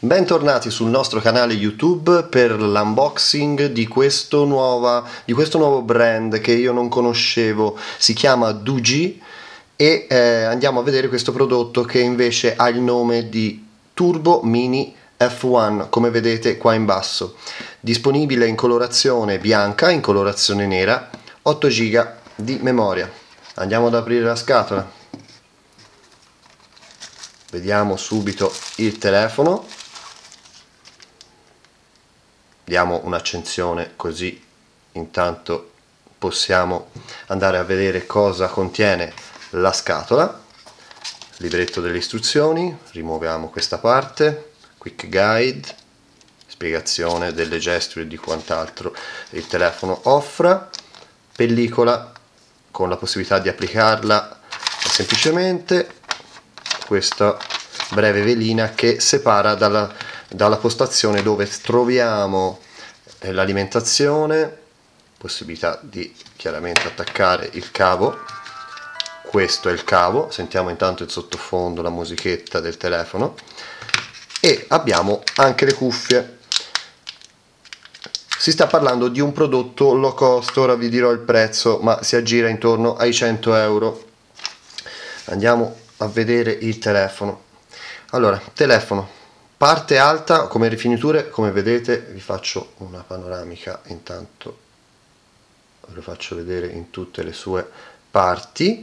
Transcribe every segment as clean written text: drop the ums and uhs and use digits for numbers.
Bentornati sul nostro canale YouTube per l'unboxing di questo nuovo brand che io non conoscevo, si chiama Doogee e andiamo a vedere questo prodotto che invece ha il nome di Turbo Mini F1, come vedete qua in basso, disponibile in colorazione bianca, in colorazione nera, 8 GB di memoria. Andiamo ad aprire la scatola, vediamo subito il telefono. Diamo un'accensione così intanto possiamo andare a vedere cosa contiene la scatola. Libretto delle istruzioni, rimuoviamo questa parte, quick guide, spiegazione delle gesture e di quant'altro il telefono offra, pellicola con la possibilità di applicarla semplicemente, questa breve velina che separa dalla postazione dove troviamo l'alimentazione, possibilità di chiaramente attaccare il cavo. Questo è il cavo, sentiamo intanto il sottofondo, la musichetta del telefono, e abbiamo anche le cuffie. Si sta parlando di un prodotto low cost, ora vi dirò il prezzo, ma si aggira intorno ai 100 euro. Andiamo a vedere il telefono. Allora, telefono, parte alta come rifiniture, come vedete, vi faccio una panoramica intanto, ve lo faccio vedere in tutte le sue parti.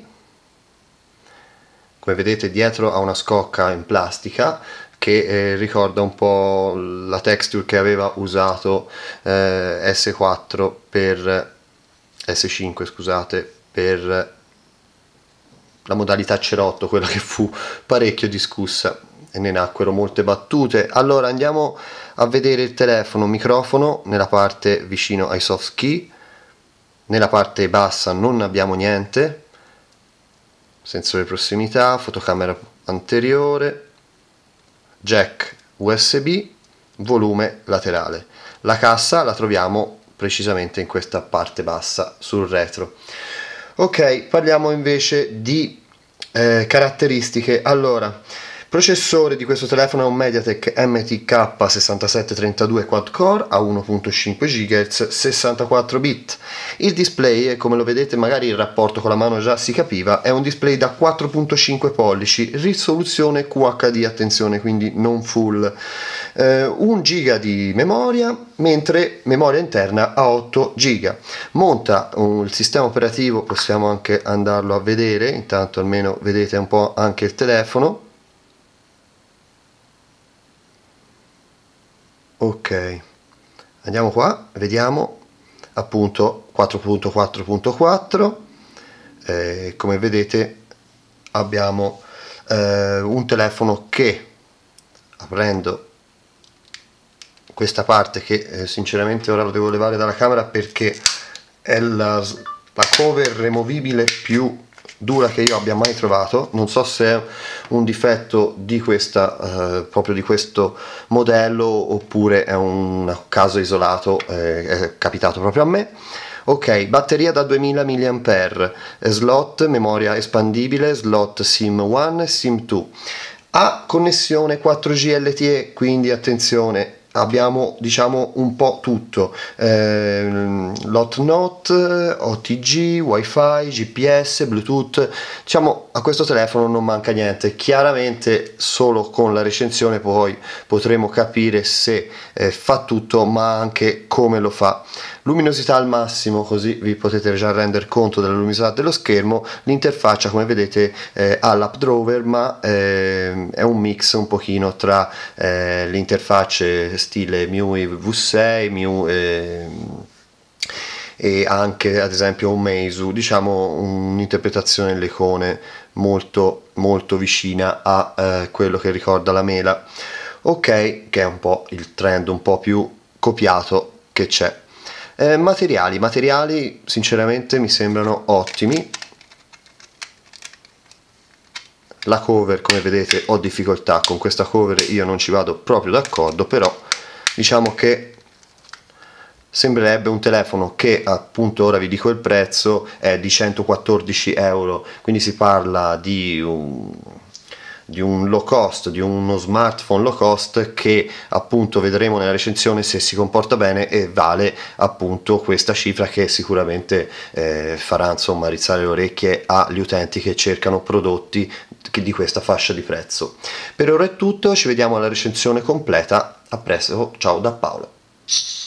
Come vedete dietro ha una scocca in plastica che ricorda un po' la texture che aveva usato S4 per S5, scusate, per la modalità cerotto, quella che fu parecchio discussa e ne nacquero molte battute. Allora andiamo a vedere il telefono, microfono nella parte vicino ai soft key, nella parte bassa non abbiamo niente, sensore di prossimità, fotocamera anteriore, jack USB, volume laterale. La cassa la troviamo precisamente in questa parte bassa sul retro. Ok, parliamo invece di caratteristiche. Allora, processore di questo telefono è un MediaTek MTK 6732 quad core a 1.5 GHz, 64 bit. Il display, come lo vedete, magari il rapporto con la mano già si capiva, è un display da 4.5 pollici, risoluzione QHD, attenzione, quindi non full. 1 giga di memoria, mentre memoria interna a 8 giga. Monta il sistema operativo, possiamo anche andarlo a vedere, intanto almeno vedete un po' anche il telefono. Ok, andiamo qua, vediamo appunto 4.4.4. Come vedete abbiamo un telefono che, aprendo questa parte che sinceramente ora lo devo levare dalla camera perché è la cover removibile più dura che io abbia mai trovato, non so se è un difetto di questa proprio di questo modello oppure è un caso isolato, è capitato proprio a me. Ok, batteria da 2000 mAh, slot memoria espandibile, slot SIM 1 e SIM 2, ha connessione 4G LTE, quindi attenzione, abbiamo diciamo un po' tutto, LOT-NOT, OTG, Wi-Fi, GPS, Bluetooth, diciamo a questo telefono non manca niente. Chiaramente solo con la recensione poi potremo capire se fa tutto, ma anche come lo fa. Luminosità al massimo, così vi potete già rendere conto della luminosità dello schermo. L'interfaccia, come vedete, ha l'app drawer, ma è un mix un pochino tra le interfacce stile MIUI V6, MIUI e anche ad esempio un Meizu, diciamo un'interpretazione delle icone molto molto vicina a quello che ricorda la mela. Ok, che è un po' il trend un po' più copiato che c'è. Materiali sinceramente mi sembrano ottimi. La cover, come vedete, ho difficoltà con questa cover, io non ci vado proprio d'accordo, però diciamo che sembrerebbe un telefono che, appunto, ora vi dico il prezzo, è di 114 euro, quindi si parla di di un low cost, di uno smartphone low cost che appunto vedremo nella recensione se si comporta bene e vale appunto questa cifra, che sicuramente farà insomma rizzare le orecchie agli utenti che cercano prodotti di questa fascia di prezzo. Per ora è tutto, ci vediamo alla recensione completa, a presto, ciao da Paolo.